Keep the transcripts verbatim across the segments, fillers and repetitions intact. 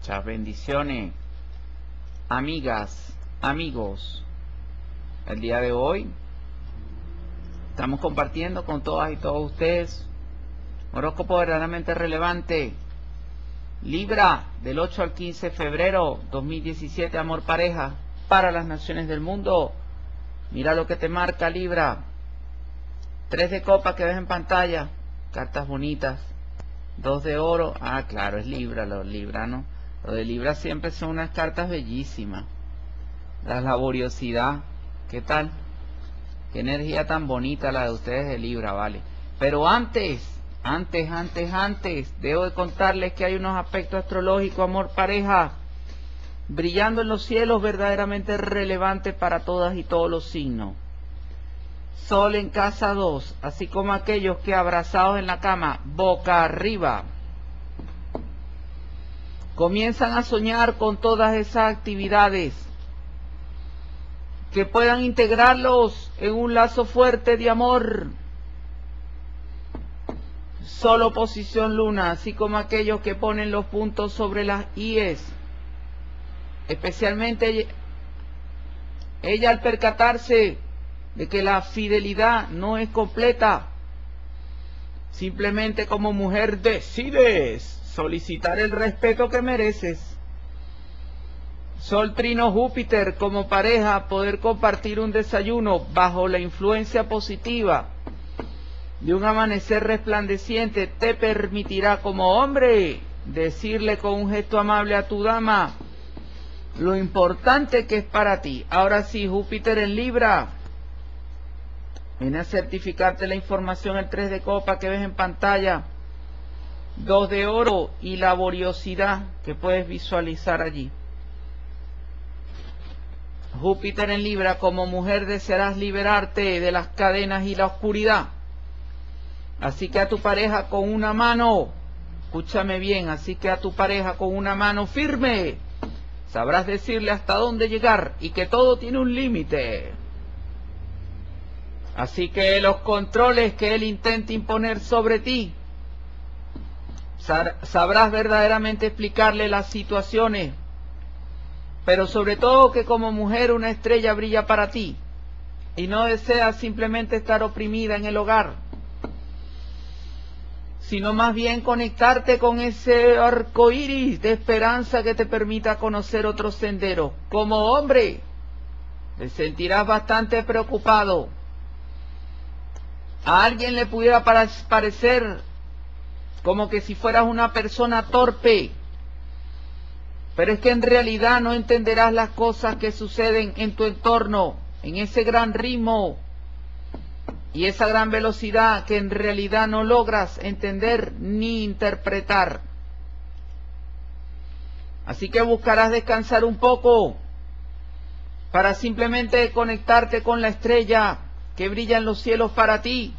Muchas bendiciones, amigas, amigos. El día de hoy estamos compartiendo con todas y todos ustedes horóscopo verdaderamente relevante. Libra, del ocho al quince de febrero dos mil diecisiete, amor pareja para las naciones del mundo. Mira lo que te marca, Libra. Tres de copas que ves en pantalla, cartas bonitas. Dos de oro, ah claro, es Libra, los libranos. Lo de Libra siempre son unas cartas bellísimas. La laboriosidad, ¿qué tal? Qué energía tan bonita la de ustedes de Libra, vale. Pero antes, antes, antes, antes, debo de contarles que hay unos aspectos astrológicos, amor pareja, brillando en los cielos, verdaderamente relevantes para todas y todos los signos. Sol en casa dos, así como aquellos que abrazados en la cama, boca arriba, comienzan a soñar con todas esas actividades que puedan integrarlos en un lazo fuerte de amor. Sol oposición luna, así como aquellos que ponen los puntos sobre las íes, especialmente ella al percatarse de que la fidelidad no es completa. Simplemente como mujer decides solicitar el respeto que mereces. Sol trino Júpiter, como pareja poder compartir un desayuno bajo la influencia positiva de un amanecer resplandeciente te permitirá como hombre decirle con un gesto amable a tu dama lo importante que es para ti. Ahora sí, Júpiter en Libra viene a certificarte la información, el tres de copa que ves en pantalla, dos de oro y laboriosidad que puedes visualizar allí. Júpiter en Libra, como mujer desearás liberarte de las cadenas y la oscuridad. Así que a tu pareja con una mano, escúchame bien, así que a tu pareja con una mano firme, sabrás decirle hasta dónde llegar y que todo tiene un límite. Así que los controles que él intente imponer sobre ti, sabrás verdaderamente explicarle las situaciones, pero sobre todo que como mujer una estrella brilla para ti y no deseas simplemente estar oprimida en el hogar, sino más bien conectarte con ese arco iris de esperanza que te permita conocer otros senderos. Como hombre, te sentirás bastante preocupado. A alguien le pudiera parecer como que si fueras una persona torpe, pero es que en realidad no entenderás las cosas que suceden en tu entorno, en ese gran ritmo y esa gran velocidad que en realidad no logras entender ni interpretar. Así que buscarás descansar un poco para simplemente conectarte con la estrella que brilla en los cielos para ti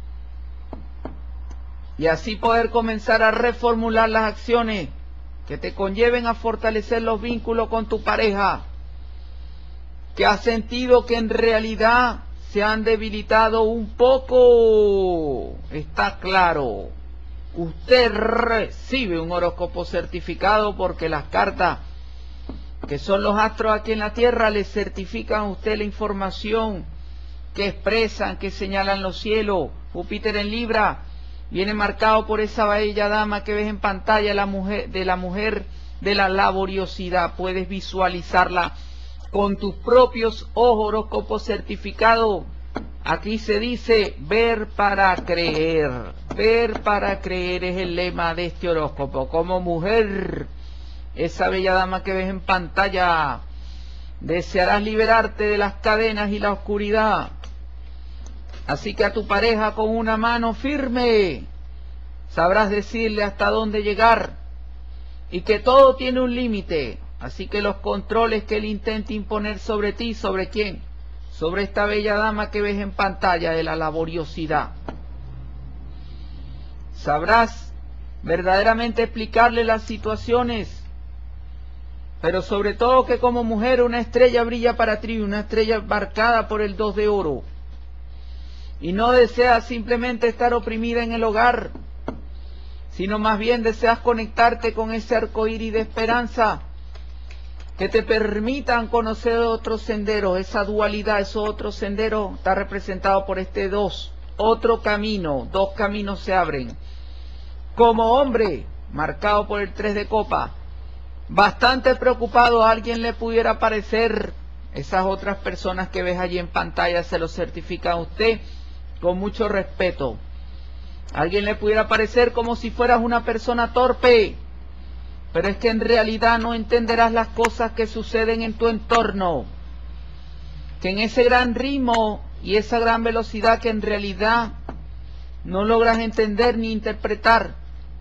y así poder comenzar a reformular las acciones que te conlleven a fortalecer los vínculos con tu pareja, que has sentido que en realidad se han debilitado un poco. Está claro, usted recibe un horóscopo certificado porque las cartas, que son los astros aquí en la tierra, le certifican a usted la información que expresan, que señalan los cielos. Júpiter en Libra viene marcado por esa bella dama que ves en pantalla, la mujer, de la mujer de la laboriosidad. Puedes visualizarla con tus propios ojos, horóscopo certificado. Aquí se dice ver para creer. Ver para creer es el lema de este horóscopo. Como mujer, esa bella dama que ves en pantalla, desearás liberarte de las cadenas y la oscuridad. Así que a tu pareja con una mano firme, sabrás decirle hasta dónde llegar y que todo tiene un límite. Así que los controles que él intente imponer sobre ti, ¿sobre quién? Sobre esta bella dama que ves en pantalla de la laboriosidad. Sabrás verdaderamente explicarle las situaciones, pero sobre todo que como mujer una estrella brilla para ti, una estrella marcada por el dos de oro. Y no deseas simplemente estar oprimida en el hogar, sino más bien deseas conectarte con ese arco iris de esperanza que te permitan conocer otros senderos. Esa dualidad, esos otros senderos, está representado por este dos, otro camino, dos caminos se abren. Como hombre, marcado por el tres de copa, bastante preocupado, a alguien le pudiera parecer, esas otras personas que ves allí en pantalla se lo certifican a usted con mucho respeto. A alguien le pudiera parecer como si fueras una persona torpe, pero es que en realidad no entenderás las cosas que suceden en tu entorno, que en ese gran ritmo y esa gran velocidad que en realidad no logras entender ni interpretar.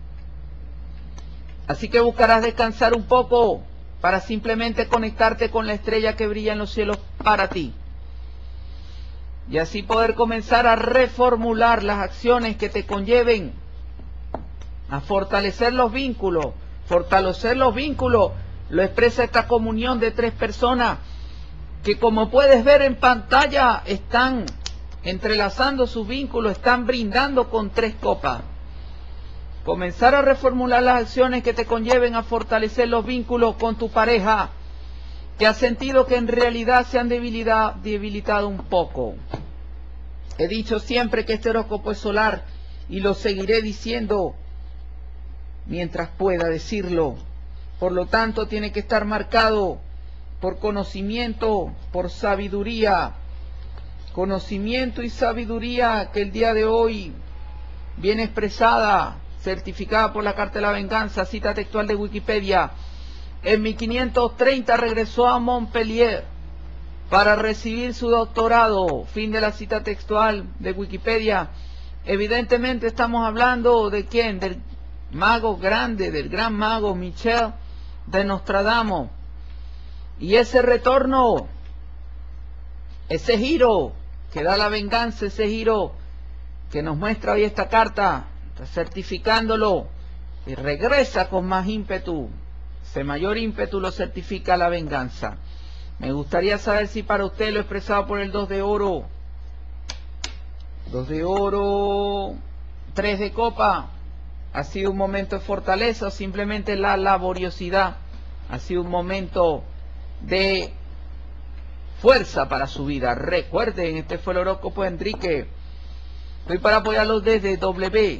Así que buscarás descansar un poco para simplemente conectarte con la estrella que brilla en los cielos para ti. Y así poder comenzar a reformular las acciones que te conlleven a fortalecer los vínculos. Fortalecer los vínculos lo expresa esta comunión de tres personas que, como puedes ver en pantalla, están entrelazando sus vínculos, están brindando con tres copas. Comenzar a reformular las acciones que te conlleven a fortalecer los vínculos con tu pareja, que has sentido que en realidad se han debilitado, debilitado un poco. He dicho siempre que este horóscopo es solar y lo seguiré diciendo mientras pueda decirlo. Por lo tanto, tiene que estar marcado por conocimiento, por sabiduría. Conocimiento y sabiduría que el día de hoy viene expresada, certificada por la Carta de la Venganza, cita textual de Wikipedia. En mil quinientos treinta regresó a Montpellier para recibir su doctorado. Fin de la cita textual de Wikipedia. Evidentemente estamos hablando de quién, del mago grande, del gran mago Michel de Nostradamus. Y ese retorno, ese giro que da la venganza, ese giro que nos muestra hoy esta carta, certificándolo, y regresa con más ímpetu. Ese mayor ímpetu lo certifica la venganza. Me gustaría saber si para usted lo expresado por el dos de oro, dos de oro, tres de copa, ha sido un momento de fortaleza o simplemente la laboriosidad, ha sido un momento de fuerza para su vida. Recuerden, este fue el horóscopo de Enrique. Estoy para apoyarlos desde W